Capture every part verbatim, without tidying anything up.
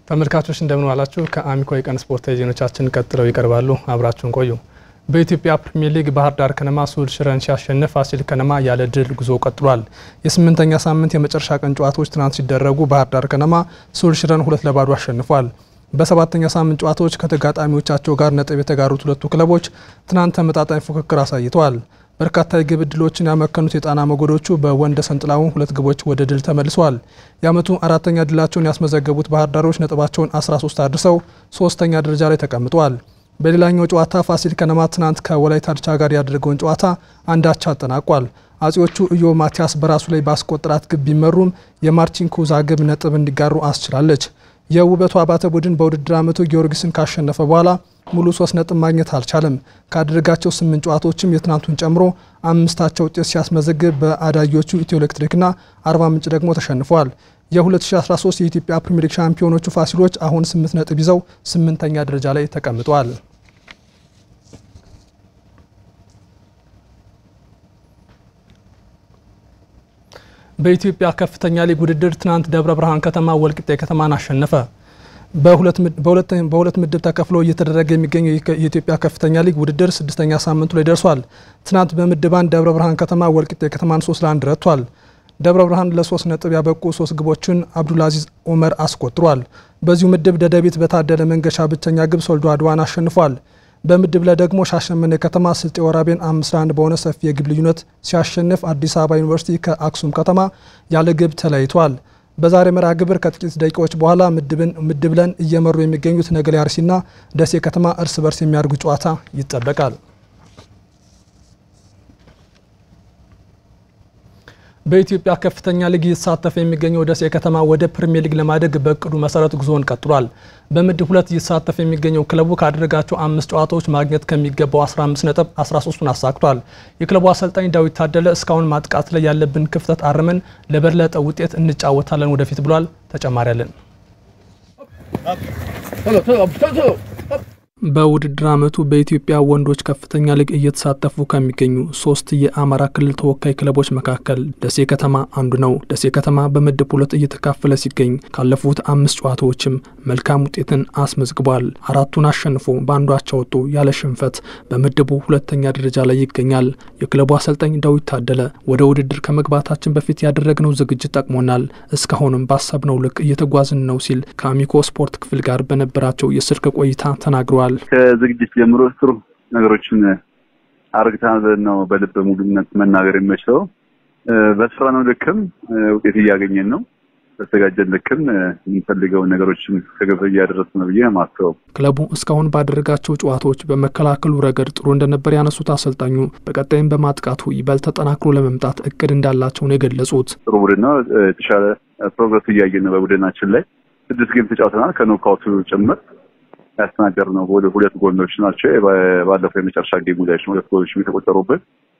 ተመልካቾች እንደምን ዋላችሁ ከአሚኮ የቀን ስፖርት ዜናዎቻችን ቀጥለው ይቀርባሉ አብራችሁን ቆዩ በኢትዮጵያ ፕሪሚየር ሊግ ባህር ዳር ከነማ ሱል ሽረን ሲያሸንፍ ፋሲል ከነማ ያለ ድል ጉዞ ቀጥሏል የስምንተኛ ሳምንት የመጨረሻ ቀን ጨዋታዎች ትናንት ሲደረጉ ባህር ዳር ከነማ ሱል ሽረን ሁለት ለባዶ አሸንፏል በሰባተኛ ሳምንት ጨዋታዎች ከተጋጣሚዎቻቸው ጋር ነጥብ የተጋሩት ሁለቱ ክለቦች ትናንት ተመጣጣኝ ፉክክር አሳይተዋል በርካታ የግብ ዕድሎችን ያመከኑት የጣና ሞገዶቹ በወንደ ሰንጥላው ሁለት ግቦች ወደ ድል ተመልሰዋል ያመቱ አራተኛ ድላቸውን ያስመዘገቡት ባህር ዳሮች ነጥባቸውን አስራ ሶስት አድርሰው ሶስተኛ ደረጃ ላይ ተቀምጠዋል በሌላኛው ጨዋታ ፋሲል ከነማ ትናንት ከወላይታ ድቻ ጋር ያደረገውን ጨዋታ አንዳቻ አጠናቋል አጼዎቹ ኢዮ ማቲያስ በራሱ ላይ ባስቆጥራት ግብ ቢመሩም የማርቲን ኩዛ ግብ ነጥብ እንዲጋሩ አስችላለች የውበቱ አባተ ቡድን በውድድር አመቱ ጊዮርጊስን ካሸነፈ በኋላ ሙሉ ሶስት ነጥብ ማግኘት አልቻለም ካደረጋቸው ስምንት ጨዋታዎችም የትናንቱን ጨምሮ አምስታቸው ውጤት ሲያስመዘግብ በአዳጊዎቹ ኢትዮ ኤሌክትሪክና አርባ ምንጭ ደግሞ ተሸንፈዋል የ2013 የኢትዮጵያ ፕሪሚየር ሊግ ሻምፒዮኖቹ ፋሲሎች አሁን ስምንት ነጥብ ይዘው ስምንተኛ ደረጃ ላይ ተቀምጠዋል በኢትዮጵያ ከፍተኛ ሊግ ውድድር ትናንት ደብረ ብርሃን ከተማ ወልቂጤ ከተማን አሸነፈ በሁለት በሁለት በሁለት ምድብ ተከፍሎ እየተደረገ የሚገኘው የኢትዮጵያ ከፍተኛ ሊግ ውድድር ስድስተኛ ሳምንቱ ላይ ደርሷል ትናንት በምድብ አንድ ደብረ ብርሃን ከተማ ወልቂጤ ከተማን ሶስት ለአንድ ረቷል ደብረ ብርሃን ለሶስት ነጥብ ያበቁ ሶስት ግቦችን አብዱልአዚዝ ኡመር አስቆጥሯል በዚሁ ምድብ ደደቢት በታደለ መንገሻ ብቸኛ ግብ ሶልዶ አድዋን አሸንፏል በምድብ ላይ ደግሞ ሻሸመኔ ከተማ ስልጤ ወራቤን አምስት ለአንድ በሆነ ሰፊ የግብ ልዩነት ሲያሸንፍ አዲስ አበባ ዩኒቨርሲቲ ከአክሱም ከተማ ያለ ግብ ተለያይቷል በዛሬ መርሃ ግብር ከጥቂት ደቂቃዎች በኋላ ምድብን ምድብለን እየመሩ የሚገኙት ነገሌ አርሲና ደሴ ከተማ እርስ በርስ የሚያደርጉ ጨዋታ ይጠበቃል በኢትዮጵያ ከፍተኛ ሊግ ይሳተፍ የሚገኘው ደሴ ከተማ ወደ ፕሪሚየር ሊግ ለማደግ በእቅዱ መሰረት ጉዞውን ቀጥሏል በምድብ ሁለት ይሳተፍ የሚገኘው ክለቡ ካደረጋቸው አምስት ጨዋታዎች ማግኘት ከሚገባው አስራ አምስት ነጥብ አስራ ሶስቱን አሳክቷል የክለቡ አሰልጣኝ ዳዊት ታደለ እስካሁን ማጥቃት ላይ ያለብን ክፍተት አርመን ለበለጠ ውጤት እንጫወታለን ወደፊት ብሏል ተጨማሪ ያለን በውድድር አመቱ በኢትዮጵያ ወንዶች ከፍተኛ ሊግ እየተሳተፉ ከሚገኙ ሶስት የአማራ ክልል ተወካይ ክለቦች መካከል ደሴ ከተማ አንዱ ነው ደሴ ከተማ በምድብ ሁለት እየተካፈለ ሲገኝ ካለፉት አምስት ጨዋታዎችም መልካም ውጤትን አስመዝግቧል አራቱን አሸንፎ በአንዱ አቻ ወጥቶ ያለ ሽንፈት በምድቡ ሁለተኛ ደረጃ ላይ ይገኛል የክለቡ አሰልጣኝ ዳዊት ታደለ ወደ ውድድር ከመግባታችን በፊት ያደረግነው ዝግጅት ጠቅሞናል እስካሁንም ባሰብነው ልክ እየተጓዝን ነው ሲል ከአሚኮ ስፖርት ክፍል ጋር በነበራቸው የስልክ ቆይታ ተናግሯል ከዝግጅት ጀምሮ ጥሩ ነገሮችን አርግተናል ነው በልብ ሙሉነት መናገር የሚችለው በስራነው ልክም ውጤት ያገኘን ነው በተጋጀን ልክም የሚፈልገው ነገሮችን ከገበ ያደረስን ነው በየማስተው ክለቡ እስካሁን ባደረጋቸው ጨዋታዎች በመከላከሉ ረገድ ጥሩ እንደነበር ያነሱት አሰልጣኙ በቀጣይም በማጥቃቱ ይበልጥ ተጠናክሮ ለመምጣት እቅድ እንዳላቸው ነው የገለጹት ጥሩ ቡድን ነው ተሻለ ፕሮግረስ ያያየን ነው በቡድናችን ላይ ስድስት ጌም ተጫውተናል ከኖካውቱ ጭምር ያስተናገር ነው ወደ ሁለት ጎሎች ናቸው ባለፈው የመጨረሻ ጌሙ ላይ ሁለት ጎሎች የተቆጠሩበት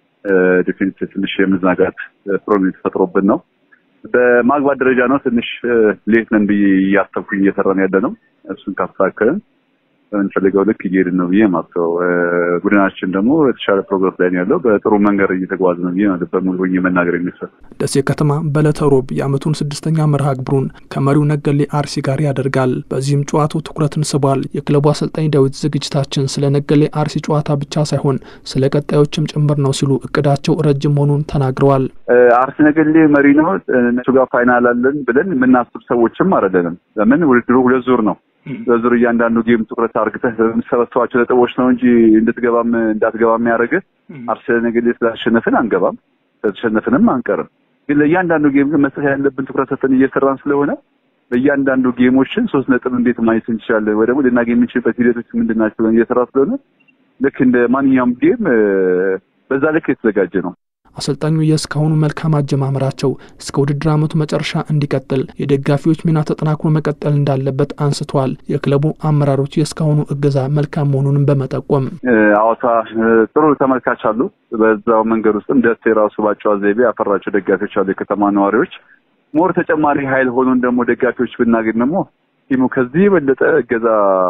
ዲፌንስ ትንሽ የመዝናጋት ፕሮብሌም ተፈጥሮብን ነው በማግባት ደረጃ ነው ትንሽ ሌት ነን በያስተኩኝ እየሰራን ያለ ነው እሱን ካስተካከልን እንፈልገው ልክ እየሄድን ነው በየማስተው ቡድናችን ደግሞ የተሻለ ፕሮግረስ ላይ ያለው በጥሩ መንገድ እየተጓዘ ነው በየማለት በሙሉ የመናገር የሚሰጥ ደሴ ከተማ በለተሮብ የአመቱን ስድስተኛ መርሃ ግብሩን ከመሪው ነገሌ አርሲ ጋር ያደርጋል በዚህም ጨዋታው ትኩረትን ስቧል የክለቡ አሰልጣኝ ዳዊት ዝግጅታችን ስለ ነገሌ አርሲ ጨዋታ ብቻ ሳይሆን ስለ ቀጣዮችም ጭምር ነው ሲሉ እቅዳቸው ረጅም መሆኑን ተናግረዋል አርሲ ነገሌ መሪ ነው እነሱ ጋር ፋይናል አለን ብለን የምናስብ ሰዎችም አይደለም ለምን ውድድሩ ሁለት ዙር ነው በዙር እያንዳንዱ ጌም ትኩረት አርግተህ ሰበሰባቸው ለጠቦች ነው እንጂ እንድትገባም እንዳትገባም ያደርግ አርሰናል ነገሌ ስላሸነፈን አንገባም ተሸነፈንም አንቀርም ግን ለእያንዳንዱ ጌም መስጠት ያለብን ትኩረት ሰጥተን እየሰራን ስለሆነ በእያንዳንዱ ጌሞችን ሶስት ነጥብ እንዴት ማየት እንችላለን ወይ ደግሞ ልናገኝ የምንችልበት ሂደቶች ምንድናቸው እየሰራ ስለሆነ ልክ እንደ ማንኛውም ጌም በዛ ልክ የተዘጋጀ ነው አሰልጣኙ የስካሁኑ መልካም አጀማመራቸው እስከ ውድድር አመቱ መጨረሻ እንዲቀጥል የደጋፊዎች ሚና ተጠናክሮ መቀጠል እንዳለበት አንስተዋል የክለቡ አመራሮች የስካሁኑ እገዛ መልካም መሆኑን በመጠቆም አዋሳ ጥሩ ተመልካች አሉ በዛው መንገድ ውስጥም ደስ የራሱ ባጫው ዘይቤ አፈራቸው ደጋፊዎች አሉ የከተማ ነዋሪዎች ሞር ተጨማሪ ኃይል ሆኖን ደግሞ ደጋፊዎች ብናገኝ ደግሞ ቲሙ ከዚህ በለጠ እገዛ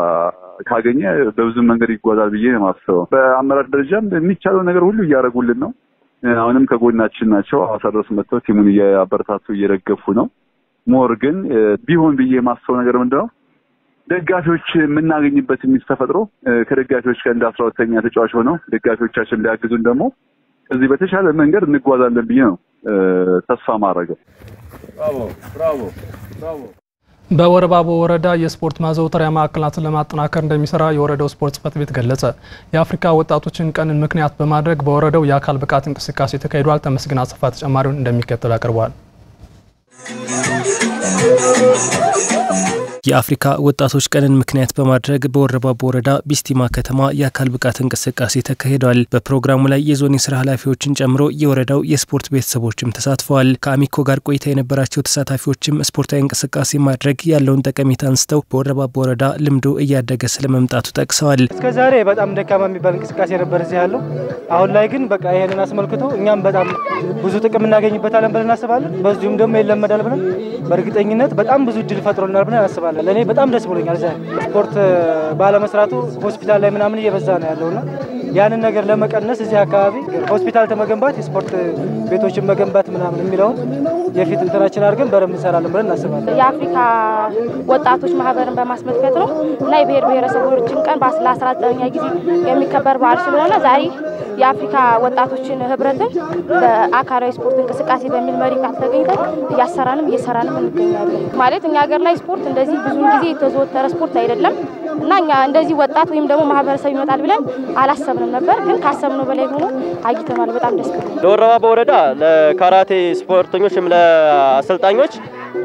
ካገኘ በብዙ መንገድ ይጓዛል ብዬ ነው ማስበው በአመራር ደረጃም የሚቻለው ነገር ሁሉ ያያረጉልን ነው አሁንም ከጎናችን ናቸው አሳደስ መጥተው ቲሙን ያበረታቱ እየረገፉ ነው ሞር ግን ቢሆን ብዬ ማስተው ነገር ምንድነው ደጋፊዎች የምናገኝበት የሚስተፈጥሮ ከደጋፊዎች ጋር እንደ አስራ ሁለተኛ ተጫዋች ሆነው ደጋፊዎቻችን ሊያግዙን ደግሞ እዚህ በተሻለ መንገድ እንጓዛለን ብዬ ነው ተስፋ ማድረገው። ብራቮ ብራቮ ብራቮ። በወረባቦ ወረዳ የስፖርት ማዘውተሪያ ማዕከላትን ለማጠናከር እንደሚሰራ የወረዳው ስፖርት ጽሕፈት ቤት ገለጸ። የአፍሪካ ወጣቶችን ቀንን ምክንያት በማድረግ በወረዳው የአካል ብቃት እንቅስቃሴ ተካሂዷል። ተመስገን አሰፋ ተጨማሪውን እንደሚከተል አቀርበዋል። የአፍሪካ ወጣቶች ቀንን ምክንያት በማድረግ በወረባቦ ወረዳ ቢስቲማ ከተማ የአካል ብቃት እንቅስቃሴ ተካሂዷል። በፕሮግራሙ ላይ የዞን የስራ ኃላፊዎችን ጨምሮ የወረዳው የስፖርት ቤተሰቦችም ተሳትፈዋል። ከአሚኮ ጋር ቆይታ የነበራቸው ተሳታፊዎችም ስፖርታዊ እንቅስቃሴ ማድረግ ያለውን ጠቀሜታ አንስተው በወረባቦ ወረዳ ልምዱ እያደገ ስለመምጣቱ ጠቅሰዋል። እስከዛሬ በጣም ደካማ የሚባል እንቅስቃሴ ነበር እዚህ ያለው። አሁን ላይ ግን በቃ ይሄንን አስመልክቶ እኛም በጣም ብዙ ጥቅም እናገኝበታለን ብለን እናስባለን። በዚሁም ደግሞ ይለመዳል ብለን በእርግጠኝነት በጣም ብዙ እድል ፈጥሮልናል ብለን እናስባለን። ለኔ በጣም ደስ ብሎኛል። ስፖርት ባለመስራቱ ሆስፒታል ላይ ምናምን እየበዛ ነው ያለውና ያንን ነገር ለመቀነስ እዚህ አካባቢ ሆስፒታል ተመገንባት ስፖርት ቤቶችን መገንባት ምናምን የሚለው የፊት እንትናችን አድርገን በረም እንሰራለን ብለን እናስባለን። የአፍሪካ ወጣቶች ማህበርን በማስመልከት ነው እና የብሔር ብሔረሰቦችን ቀን በ19ኛ ጊዜ የሚከበር በዓል ስለሆነ ዛሬ የአፍሪካ ወጣቶችን ህብረትን በአካላዊ ስፖርት እንቅስቃሴ በሚል መሪ ቃል ተገኝተን እያሰራንም እየሰራንም እንገኛለን። ማለት እኛ ሀገር ላይ ስፖርት እንደዚህ ብዙ ጊዜ የተዘወተረ ስፖርት አይደለም እና እኛ እንደዚህ ወጣት ወይም ደግሞ ማህበረሰብ ይመጣል ብለን አላሰብንም ነበር፣ ግን ካሰብነው በላይ ሆኖ አግኝተናል። በጣም ደስ ብሎናል። ለወረባቦ ወረዳ ለካራቴ ስፖርተኞችም ለአሰልጣኞች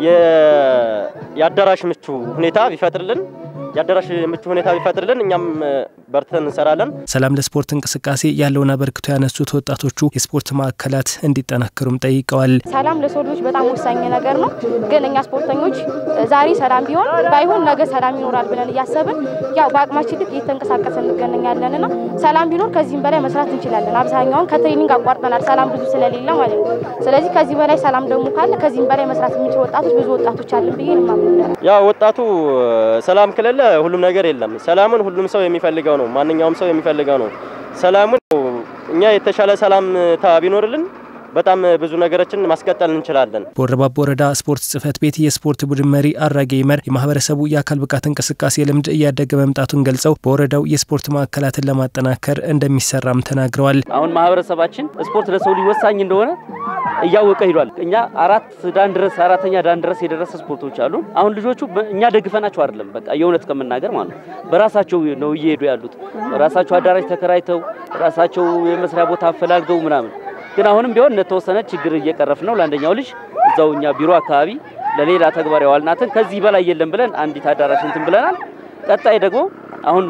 የአዳራሽ ምቹ ሁኔታ ቢፈጥርልን ያደራሽ ምቹ ሁኔታ ቢፈጥርልን እኛም በርተን እንሰራለን። ሰላም ለስፖርት እንቅስቃሴ ያለውን አበርክቶ ያነሱት ወጣቶቹ የስፖርት ማዕከላት እንዲጠናከሩም ጠይቀዋል። ሰላም ለሰው ልጆች በጣም ወሳኝ ነገር ነው፣ ግን እኛ ስፖርተኞች ዛሬ ሰላም ቢሆን ባይሆን ነገ ሰላም ይኖራል ብለን እያሰብን ያው በአቅማችን ልክ እየተንቀሳቀስን እንገናኛለንና ሰላም ቢኖር ከዚህም በላይ መስራት እንችላለን። አብዛኛውን ከትሬኒንግ አቋርጠናል ሰላም ብዙ ስለሌለ ማለት ነው። ስለዚህ ከዚህ በላይ ሰላም ደግሞ ካለ ከዚህም በላይ መስራት የሚችሉ ወጣቶች ብዙ ወጣቶች አለን ብዬ ነው የማምነው። ያው ወጣቱ ሰላም ከሌለ ሁሉም ነገር የለም። ሰላምን ሁሉም ሰው የሚፈልገው ነው፣ ማንኛውም ሰው የሚፈልገው ነው። ሰላሙን እኛ የተሻለ ሰላም ታቢኖርልን በጣም ብዙ ነገሮችን ማስቀጠል እንችላለን። በወረባቦ ወረዳ ስፖርት ጽሕፈት ቤት የስፖርት ቡድን መሪ አራጌ ይመር የማህበረሰቡ የአካል ብቃት እንቅስቃሴ ልምድ እያደገ መምጣቱን ገልጸው በወረዳው የስፖርት ማዕከላትን ለማጠናከር እንደሚሰራም ተናግረዋል። አሁን ማህበረሰባችን ስፖርት ለሰው ልጅ ወሳኝ እንደሆነ እያወቀ ሄዷል። እኛ አራት ዳን ድረስ አራተኛ ዳን ድረስ የደረሰ ስፖርቶች አሉ። አሁን ልጆቹ እኛ ደግፈናቸው አይደለም በቃ የእውነት ከመናገር ማለት ነው በራሳቸው ነው እየሄዱ ያሉት። ራሳቸው አዳራሽ ተከራይተው ራሳቸው የመስሪያ ቦታ አፈላልገው ምናምን ግን አሁንም ቢሆን ለተወሰነ ችግር እየቀረፍ ነው። ለአንደኛው ልጅ እዛው እኛ ቢሮ አካባቢ ለሌላ ተግባር ያዋልናትን ከዚህ በላይ የለም ብለን አንዲት አዳራሽ እንትን ብለናል። ቀጣይ ደግሞ አሁን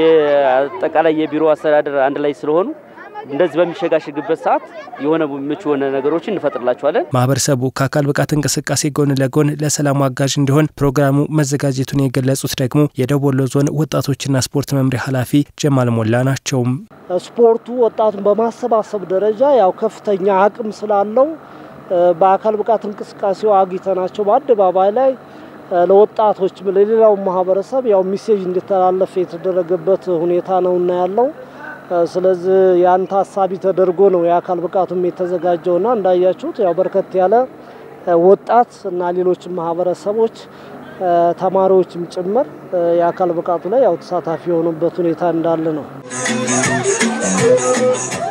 የጠቃላይ የቢሮ አስተዳደር አንድ ላይ ስለሆኑ እንደዚህ በሚሸጋሽግበት ሰዓት የሆነ ምቹ ሆነ ነገሮችን እንፈጥርላቸዋለን። ማህበረሰቡ ከአካል ብቃት እንቅስቃሴ ጎን ለጎን ለሰላም አጋዥ እንዲሆን ፕሮግራሙ መዘጋጀቱን የገለጹት ደግሞ የደቡብ ወሎ ዞን ወጣቶችና ስፖርት መምሪያ ኃላፊ ጀማል ሞላ ናቸው። ስፖርቱ ወጣቱን በማሰባሰብ ደረጃ ያው ከፍተኛ አቅም ስላለው በአካል ብቃት እንቅስቃሴው አግኝተናቸው በአደባባይ ላይ ለወጣቶች ለሌላው ማህበረሰብ ያው ሜሴጅ እንዲተላለፍ የተደረገበት ሁኔታ ነውና ያለው። ስለዚህ ያን ታሳቢ ተደርጎ ነው የአካል ብቃቱም የተዘጋጀውና እንዳያችሁት ያው በርከት ያለ ወጣት እና ሌሎች ማህበረሰቦች ተማሪዎችም ጭምር የአካል ብቃቱ ላይ ያው ተሳታፊ የሆኑበት ሁኔታ እንዳለ ነው።